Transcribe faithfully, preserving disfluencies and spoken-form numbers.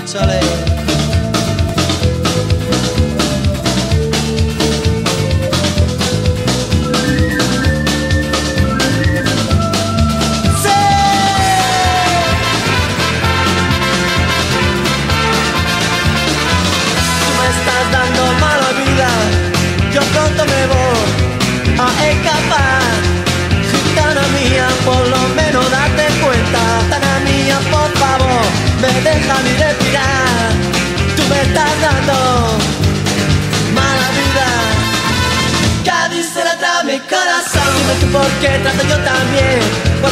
Chale. Yo pronto me voy a escapar. Gitana mía, por lo menos date cuenta. Gitana mía, por favor, me deja ni respirar. Tú me estás dando mala vida. Cádiz se la trae mi corazón. Dime tú por qué trato yo también.